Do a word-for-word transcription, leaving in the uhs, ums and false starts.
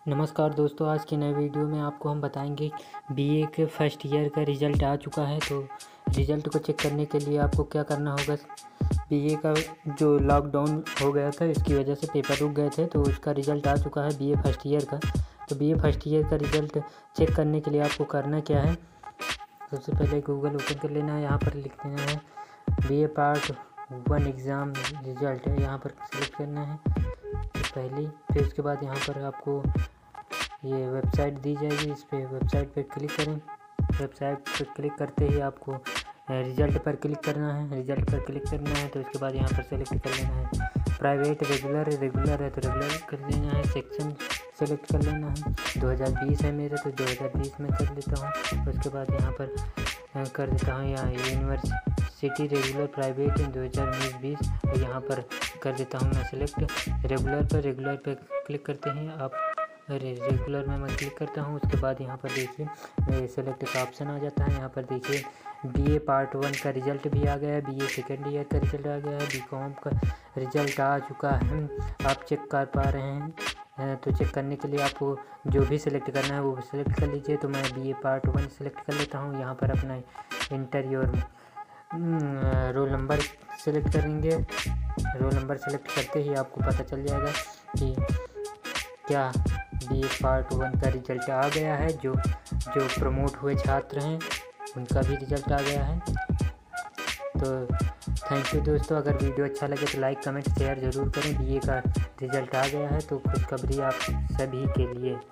नमस्कार दोस्तों, आज की नए वीडियो में आपको हम बताएंगे बीए के फर्स्ट ईयर का रिज़ल्ट आ चुका है। तो रिज़ल्ट को चेक करने के लिए आपको क्या करना होगा, बीए का जो लॉकडाउन हो गया था इसकी वजह से पेपर रुक गए थे, तो उसका रिज़ल्ट आ चुका है बीए फर्स्ट ईयर का। तो बीए फर्स्ट ईयर का रिज़ल्ट चेक करने के लिए आपको करना क्या है, सबसे पहले गूगल ओपन कर लेना है। यहाँ पर लिख देना है BA part one exam result है, यहाँ पर क्लिक करना है पहली। फिर उसके बाद यहाँ पर आपको ये वेबसाइट दी जाएगी, इस पर वेबसाइट पर क्लिक करें। वेबसाइट पर क्लिक करते ही आपको रिज़ल्ट पर क्लिक करना है। रिज़ल्ट पर क्लिक करना है तो उसके बाद यहाँ पर सेलेक्ट कर लेना है प्राइवेट, रेगुलर रेगुलर है तो रेगुलर कर लेना है। सेक्शन सेलेक्ट कर लेना है, दो हज़ार बीस है मेरे तो दो हज़ार बीस में कर लेता हूँ। उसके बाद यहाँ पर कर देता हूँ यहाँ यूनिवर्सिटी रेगुलर प्राइवेट दो हज़ार उन्नीस बीस, और यहाँ पर कर देता हूँ मैं सेलेक्ट रेगुलर पर। रेगुलर पर क्लिक करते हैं आप, अरे रेगुलर में मैं क्लिक करता हूँ। उसके बाद यहाँ पर देखिए सेलेक्ट का ऑप्शन आ जाता है। यहाँ पर देखिए बीए पार्ट वन का रिज़ल्ट भी आ गया है, बीए सेकेंड ईयर का रिज़ल्ट आ गया है, बीकॉम का रिज़ल्ट आ चुका है, आप चेक कर पा रहे हैं। तो चेक करने के लिए आपको जो भी सिलेक्ट करना है वो सिलेक्ट कर लीजिए। तो मैं बीए पार्ट वन सिलेक्ट कर लेता हूँ। यहाँ पर अपना enter your roll number select करेंगे। रोल नंबर सेलेक्ट करते ही आपको पता चल जाएगा कि क्या बीए पार्ट वन का रिज़ल्ट आ गया है। जो जो प्रमोट हुए छात्र हैं उनका भी रिज़ल्ट आ गया है। तो थैंक यू दोस्तों, अगर वीडियो अच्छा लगे तो लाइक कमेंट शेयर ज़रूर करें। बीए का रिज़ल्ट आ गया है तो खुशखबरी आप सभी के लिए।